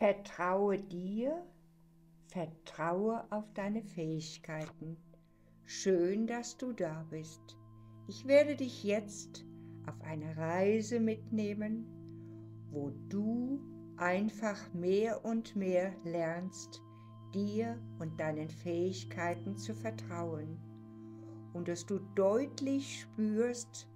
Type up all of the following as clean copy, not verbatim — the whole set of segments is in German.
Vertraue dir, vertraue auf deine Fähigkeiten. Schön, dass du da bist. Ich werde dich jetzt auf eine Reise mitnehmen, wo du einfach mehr und mehr lernst, dir und deinen Fähigkeiten zu vertrauen und dass du deutlich spürst,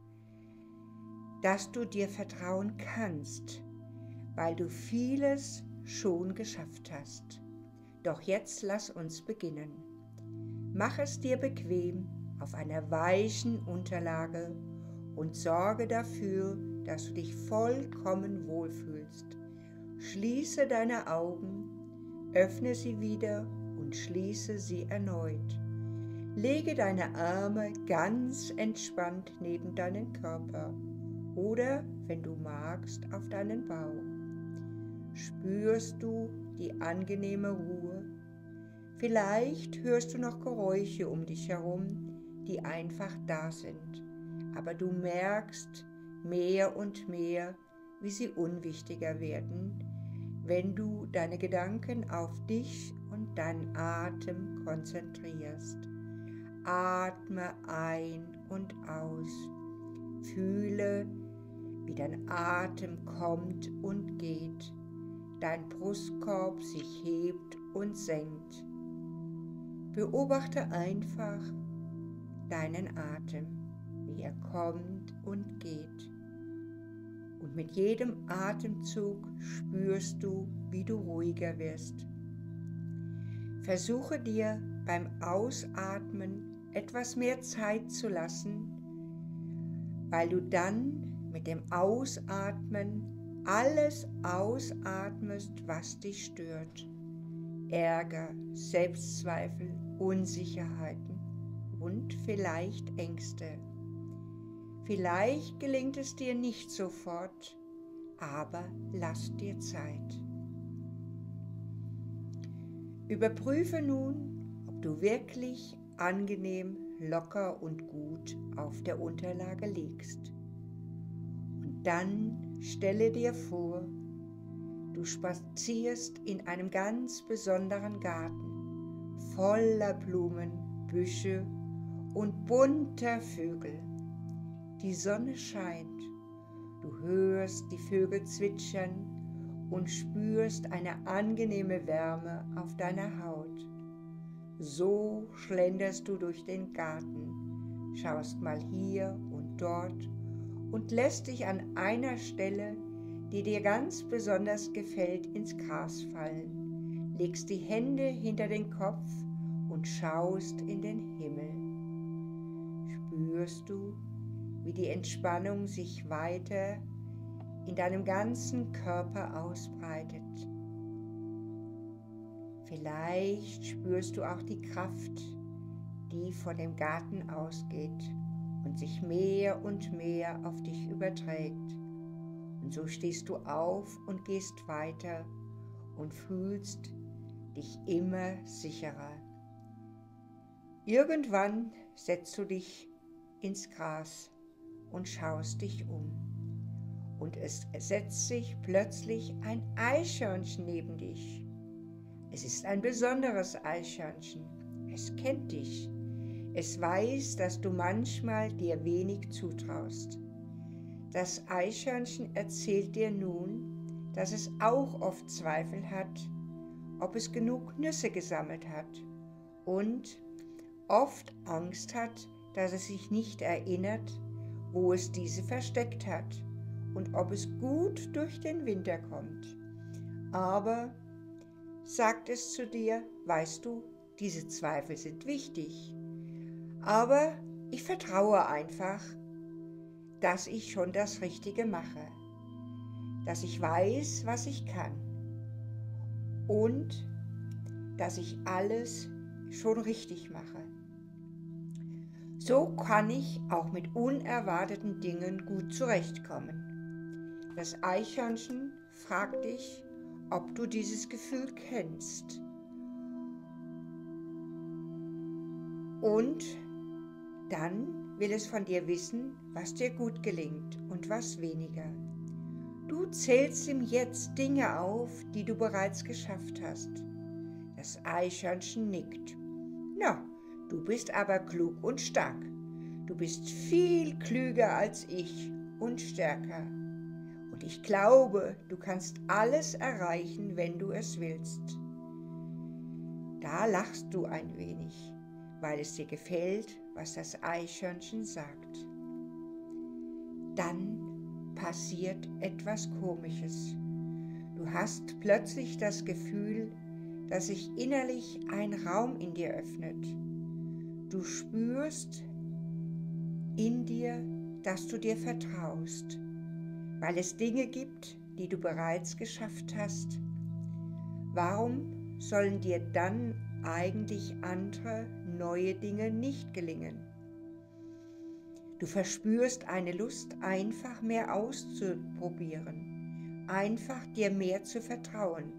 dass du dir vertrauen kannst, weil du vieles schon geschafft hast. Doch jetzt lass uns beginnen. Mach es dir bequem auf einer weichen Unterlage und sorge dafür, dass du dich vollkommen wohlfühlst. Schließe deine Augen, öffne sie wieder und schließe sie erneut. Lege deine Arme ganz entspannt neben deinen Körper oder, wenn du magst, auf deinen Bauch. Spürst du die angenehme Ruhe? Vielleicht hörst du noch Geräusche um dich herum, die einfach da sind, aber du merkst mehr und mehr, wie sie unwichtiger werden, wenn du deine Gedanken auf dich und deinen Atem konzentrierst. Atme ein und aus. Fühle, wie dein Atem kommt und geht, dein Brustkorb sich hebt und senkt. Beobachte einfach deinen Atem, wie er kommt und geht. Und mit jedem Atemzug spürst du, wie du ruhiger wirst. Versuche dir beim Ausatmen etwas mehr Zeit zu lassen, weil du dann mit dem Ausatmen alles ausatmest, was dich stört. Ärger, Selbstzweifel, Unsicherheiten und vielleicht Ängste. Vielleicht gelingt es dir nicht sofort, aber lass dir Zeit. Überprüfe nun, ob du wirklich angenehm, locker und gut auf der Unterlage liegst. Und dann stelle dir vor, du spazierst in einem ganz besonderen Garten, voller Blumen, Büsche und bunter Vögel. Die Sonne scheint, du hörst die Vögel zwitschern und spürst eine angenehme Wärme auf deiner Haut. So schlenderst du durch den Garten, schaust mal hier und dort und lässt dich an einer Stelle, die dir ganz besonders gefällt, ins Gras fallen, legst die Hände hinter den Kopf und schaust in den Himmel. Spürst du, wie die Entspannung sich weiter in deinem ganzen Körper ausbreitet. Vielleicht spürst du auch die Kraft, die von dem Garten ausgeht und sich mehr und mehr auf dich überträgt. Und so stehst du auf und gehst weiter und fühlst dich immer sicherer. Irgendwann setzt du dich ins Gras und schaust dich um. Und es setzt sich plötzlich ein Eichhörnchen neben dich. Es ist ein besonderes Eichhörnchen. Es kennt dich. Es weiß, dass du manchmal dir wenig zutraust. Das Eichhörnchen erzählt dir nun, dass es auch oft Zweifel hat, ob es genug Nüsse gesammelt hat und oft Angst hat, dass es sich nicht erinnert, wo es diese versteckt hat und ob es gut durch den Winter kommt. Aber, sagt es zu dir, weißt du, diese Zweifel sind wichtig. Aber ich vertraue einfach, dass ich schon das Richtige mache, dass ich weiß, was ich kann und dass ich alles schon richtig mache. So kann ich auch mit unerwarteten Dingen gut zurechtkommen. Das Eichhörnchen fragt dich, ob du dieses Gefühl kennst. Und dann will es von dir wissen, was dir gut gelingt und was weniger. Du zählst ihm jetzt Dinge auf, die du bereits geschafft hast. Das Eichhörnchen nickt. Na, du bist aber klug und stark. Du bist viel klüger als ich und stärker. Und ich glaube, du kannst alles erreichen, wenn du es willst. Da lachst du ein wenig, weil es dir gefällt, was das Eichhörnchen sagt. Dann passiert etwas Komisches. Du hast plötzlich das Gefühl, dass sich innerlich ein Raum in dir öffnet. Du spürst in dir, dass du dir vertraust, weil es Dinge gibt, die du bereits geschafft hast. Warum sollen dir dann eigentlich andere, neue Dinge nicht gelingen? Du verspürst eine Lust, einfach mehr auszuprobieren, einfach dir mehr zu vertrauen.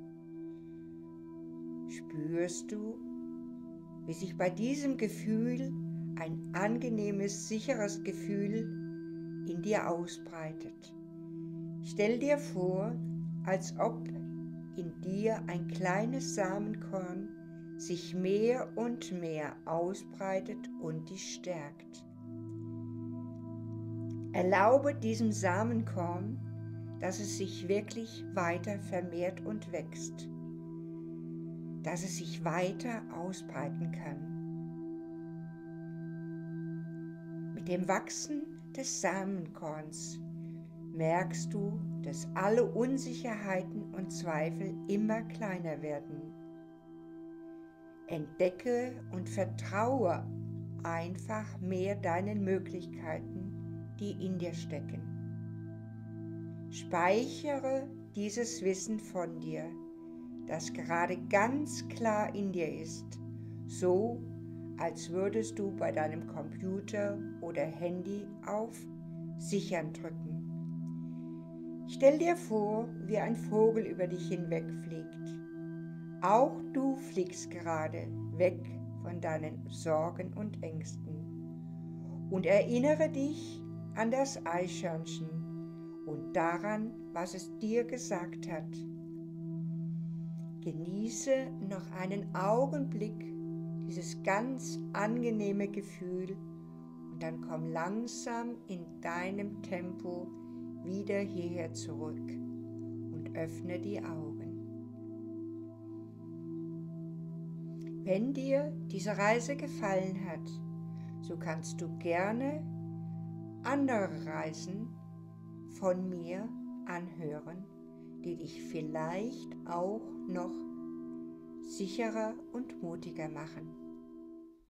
Spürst du, wie sich bei diesem Gefühl ein angenehmes, sicheres Gefühl in dir ausbreitet? Stell dir vor, als ob in dir ein kleines Samenkorn sich mehr und mehr ausbreitet und dich stärkt. Erlaube diesem Samenkorn, dass es sich wirklich weiter vermehrt und wächst, dass es sich weiter ausbreiten kann. Mit dem Wachsen des Samenkorns merkst du, dass alle Unsicherheiten und Zweifel immer kleiner werden. Entdecke und vertraue einfach mehr deinen Möglichkeiten, die in dir stecken. Speichere dieses Wissen von dir, das gerade ganz klar in dir ist, so als würdest du bei deinem Computer oder Handy auf Sichern drücken. Stell dir vor, wie ein Vogel über dich hinwegfliegt. Auch du fliegst gerade weg von deinen Sorgen und Ängsten. Und erinnere dich an das Eichhörnchen und daran, was es dir gesagt hat. Genieße noch einen Augenblick dieses ganz angenehme Gefühl und dann komm langsam in deinem Tempo wieder hierher zurück und öffne die Augen. Wenn dir diese Reise gefallen hat, so kannst du gerne andere Reisen von mir anhören, die dich vielleicht auch noch sicherer und mutiger machen.